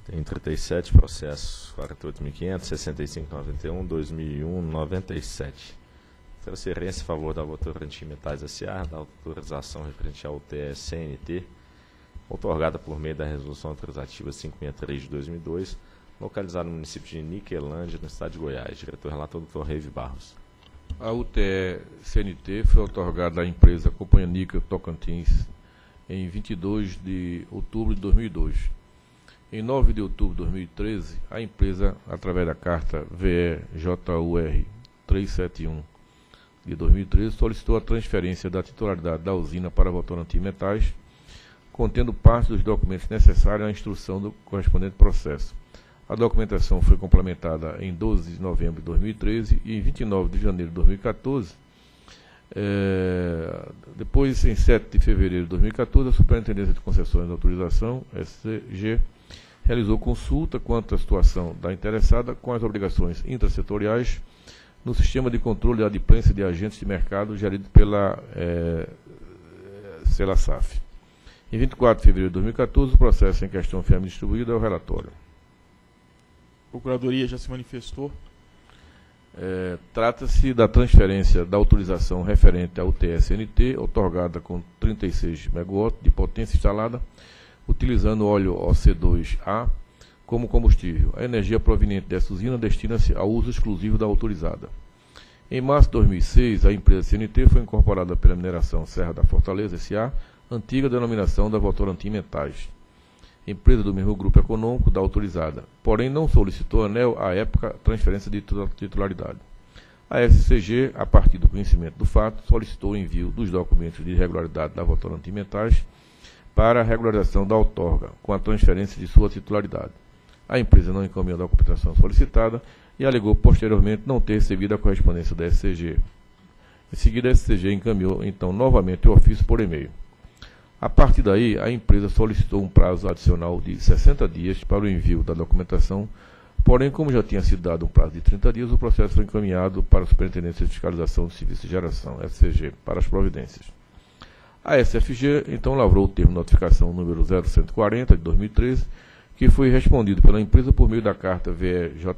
Tem 37 processos, 48.500, 65.91, 2001, 97. Transferência em favor da Votorantim Metais S.A., da autorização referente ao UTE-CNT, outorgada por meio da Resolução Autorizativa 563 de 2002, localizada no município de Niquelândia, no estado de Goiás. Diretor-relator, Dr. Reive Barros. A UTE-CNT foi outorgada à empresa Companhia Níquel Tocantins em 22 de outubro de 2002. Em 9 de outubro de 2013, a empresa, através da carta VEJUR 371 de 2013, solicitou a transferência da titularidade da usina para a Votorantim Metais, contendo parte dos documentos necessários à instrução do correspondente processo. A documentação foi complementada em 12 de novembro de 2013 e em 29 de janeiro de 2014. Depois, em 7 de fevereiro de 2014, a Superintendência de Concessões e Autorização, SCG, realizou consulta quanto à situação da interessada com as obrigações intrasetoriais no sistema de controle da adimplência de agentes de mercado gerido pela CELASAF. Em 24 de fevereiro de 2014, o processo em questão foi distribuído ao relatório. A Procuradoria já se manifestou? Trata-se da transferência da autorização referente ao UTE-CNT, outorgada com 36 MW de potência instalada, utilizando óleo OC2A como combustível. A energia proveniente dessa usina destina-se ao uso exclusivo da autorizada. Em março de 2006, a empresa CNT foi incorporada pela Mineração Serra da Fortaleza S.A., antiga denominação da Votorantim Metais, empresa do mesmo grupo econômico da autorizada, porém não solicitou à ANEEL, à época, transferência de titularidade. A SCG, a partir do conhecimento do fato, solicitou o envio dos documentos de regularidade da Votorantim Metais para a regularização da outorga, com a transferência de sua titularidade. A empresa não encaminhou a documentação solicitada e alegou posteriormente não ter recebido a correspondência da SCG. Em seguida, a SCG encaminhou, então, novamente o ofício por e-mail. A partir daí, a empresa solicitou um prazo adicional de 60 dias para o envio da documentação, porém, como já tinha sido dado um prazo de 30 dias, o processo foi encaminhado para a Superintendência de Fiscalização de Serviços de Geração, SCG, para as providências. A SFG, então, lavrou o termo de notificação número 0140 de 2013, que foi respondido pela empresa por meio da carta VEJUR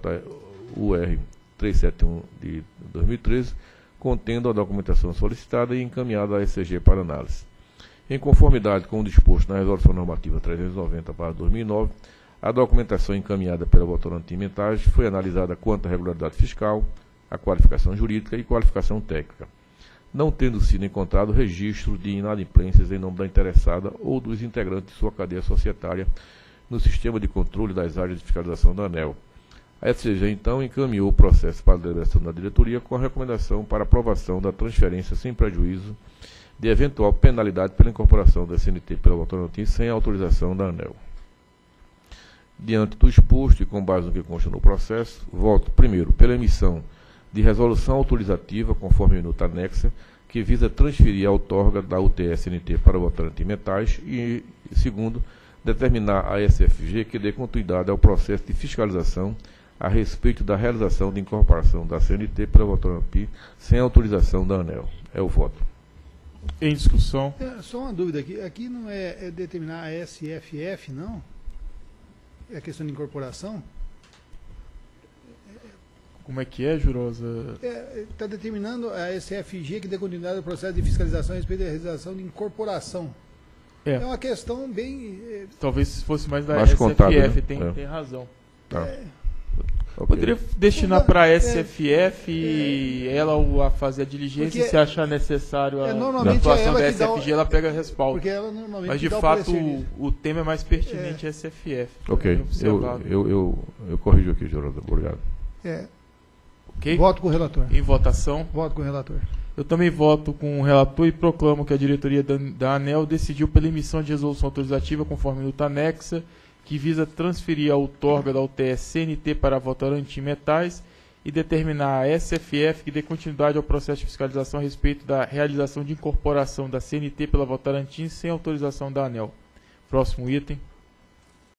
371 de 2013, contendo a documentação solicitada e encaminhada à SCG para análise. Em conformidade com o disposto na Resolução Normativa 390/2009, a documentação encaminhada pela Votorantim Metais foi analisada quanto à regularidade fiscal, a qualificação jurídica e qualificação técnica, não tendo sido encontrado registro de inadimplências em nome da interessada ou dos integrantes de sua cadeia societária no sistema de controle das áreas de fiscalização da ANEEL. A SCG, então, encaminhou o processo para a deliberação da diretoria com a recomendação para aprovação da transferência sem prejuízo de eventual penalidade pela incorporação da SNT pela Votorantim sem autorização da ANEEL. Diante do exposto e com base no que consta no processo, voto, primeiro, pela emissão de resolução autorizativa, conforme minuta anexa, que visa transferir a outorga da UTE-CNT para o Votorantim Metais e, segundo, determinar a SFG que dê continuidade ao processo de fiscalização a respeito da realização de incorporação da CNT pela Votorantim sem autorização da ANEEL. É o voto. Em discussão. Só uma dúvida aqui. Aqui não é determinar a SFF, não? É questão de incorporação? Como é que é, Jurosa? Está determinando a SFG que dê continuidade ao processo de fiscalização a respeito da realização de incorporação. É uma questão bem... Talvez se fosse mais da mais SFF, contábil, né? tem razão. Tá. Eu poderia destinar para a SFF e ela a fazer a diligência, porque se achar necessário a normalmente atuação da ela que dá SFG, ela pega respaldo. Porque ela normalmente Mas, de dá fato, parecer o tema é mais pertinente à SFF. Ok, eu corrijo aqui, Geraldo. Obrigado. Okay? Voto com o relator. Em votação. Voto com o relator. Eu também voto com o relator e proclamo que a diretoria da ANEEL decidiu pela emissão de resolução autorizativa conforme minuta anexa, que visa transferir a outorga da UTE-CNT para a Votorantim Metais e determinar a SFF que dê continuidade ao processo de fiscalização a respeito da realização de incorporação da CNT pela Votorantim sem autorização da ANEEL. Próximo item.